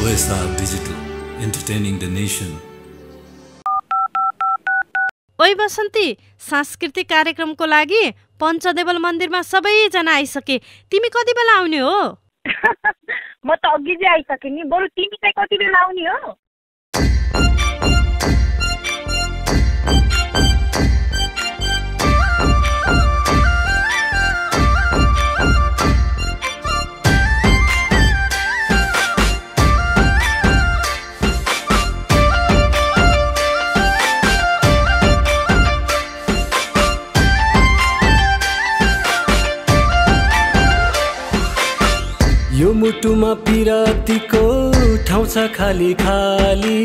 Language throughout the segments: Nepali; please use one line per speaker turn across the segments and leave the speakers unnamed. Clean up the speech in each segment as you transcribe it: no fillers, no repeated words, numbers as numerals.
OSR Digital, entertaining the nation.
ओइ बसन्ती, सांस्कृतिक कार्यक्रमको लागि पञ्चदेवल मन्दिरमा सबैजना आइसके। तिमी कति बेला आउने हो?
म त अघि जे आइसके नि। बरु तिमी चाहिँ कति बेला आउने हो?
यो मुटुमा पिरातीको ठाउँ छ खाली खाली।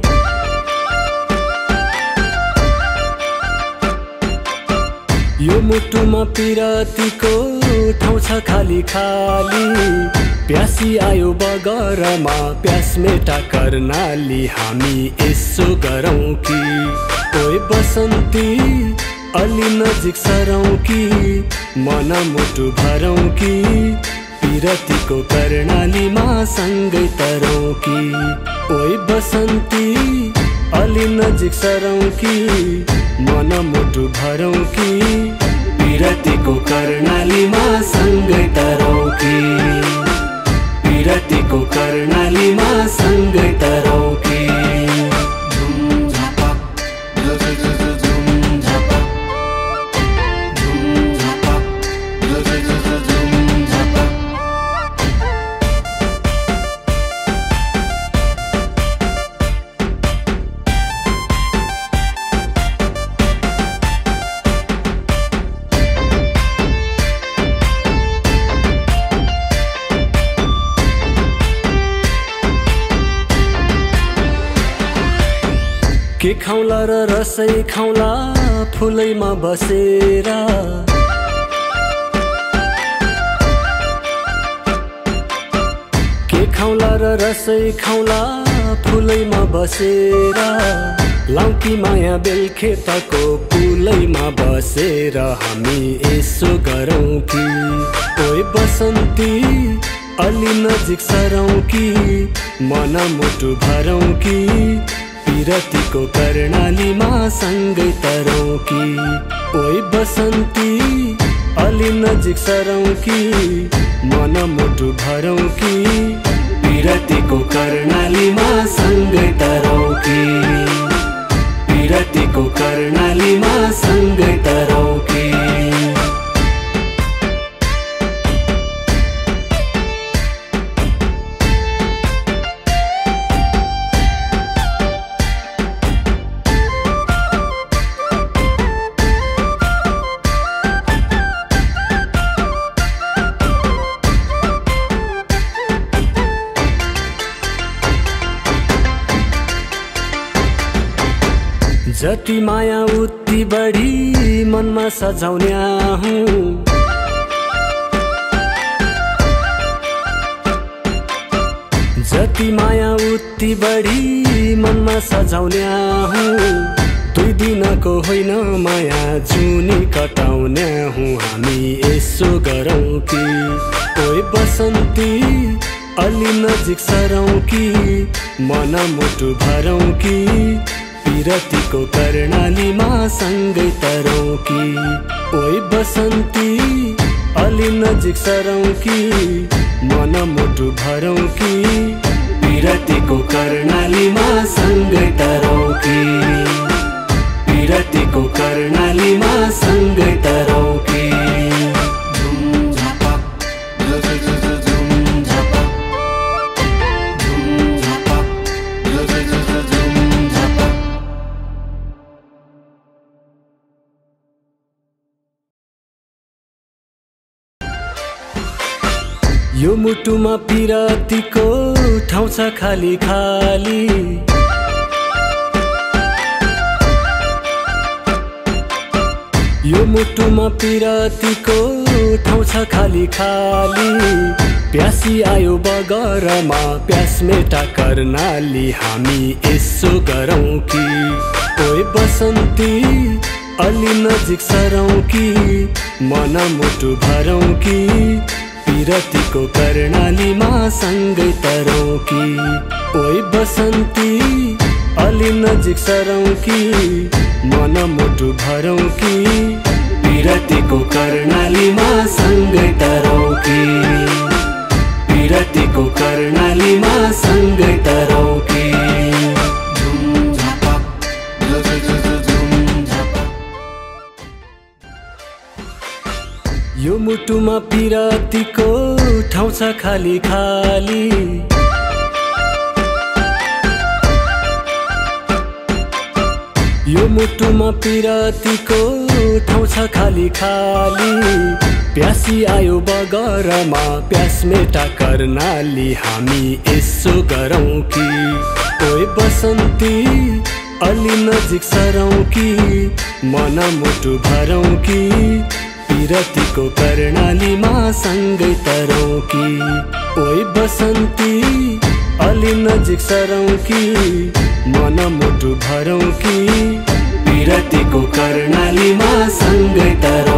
यो मुटुमा पिरातीको ठाउँ छ खाली खाली। प्यासी आयो बगरमा प्यास मेटा कर्नाली। हामी यसो गरौँ कि ओए बसन्ती अलि नजिक सरौँ कि मन मुटु भरौँ कि पिरतीको कर्णालीमा सँगै तरौँ कि ओइ बसन्ती अलि नजिक सरौँ कि मन मुटु भरौँ कि पिरतीको कर्णालीमा सँगै तरौँ कि पिरतीको कर्णालीमा सँगै तरौँ कि के खाउला र रसै खाउला फुलैमा बसेर। के खाउला र रसै खाउला फुलैमा बसेर। लाउकी माया बेलखेतको पुलैमा बसेर हामी यसो गरौँ कि ओए बसन्ती अलि नजिक सरौँ कि मन मुटु भरौँ कि पिरतीको कर्णालीमा सँगै तरौँ कि ओइ बसन्ती अलि नजिक सरौँ कि मन मुटु भरौँ कि पिरतीको कर्णालीमा सँगै तरौँ कि पिरतीको कर्णालीमा सँगै तरौँ कि जति माया उति बढी मनमा सजाउने हुँ। जति माया उति बढी मनमा सजाउने हुँ। 2 दिनको होइन माया जुनी कटाउने हुँ। हामी यसो गरौँ कि ओए बसन्ती अलि नजिक सरौँ कि मन मुटु भरौँ कि पिरतीको कर्णालीमा सँगै तरौँ कि ओइ बसन्ती अलि नजिक सरौँ कि मन मुटु भरौँ कि पिरतीको कर्णालीमा सँगै तरौँ कि पिरतीको कर्णालीमा सँगै तरौँ कि यो मुटुमा पिरातीको ठाउँ छ खाली खाली। यो मुटुमा पिरातीको ठाउँ छ खाली खाली। प्यासी आयो बगरमा प्यास मेटा कर्णाली। हामी यसो गरौँ कि ओए बसन्ती अलि नजिक सरौँ कि मन मुटु भरौँ कि पिरतीको कर्णालीमा सँगै तरौँ कि ओइ बसन्ती अलि नजिक सरौँ कि मन मुटु भरौँ कि पिरतीको कर्णालीमा सँगै तरौँ कि पिरतीको कर्णालीमा सँगै तरौँ कि यो मुटुमा पिरतीको ठाउँ छ खाली खाली यो मुटुमा पिरतीको ठाउँ छ खाली खाली प्यासी आयो बगरमा प्यास मेटा कर्णाली हामी यसो गरौँ कि ओइ बसन्ती अलि नजिक सरौँ कि मन मुटु भरौँ कि पिरतीको कर्णालीमा सँगै तरौँ कि ओइ बसन्ती अलि नजिक सरौँ कि मन मुटु भरौँ कि पिरतीको कर्णालीमा सँगै तरौँ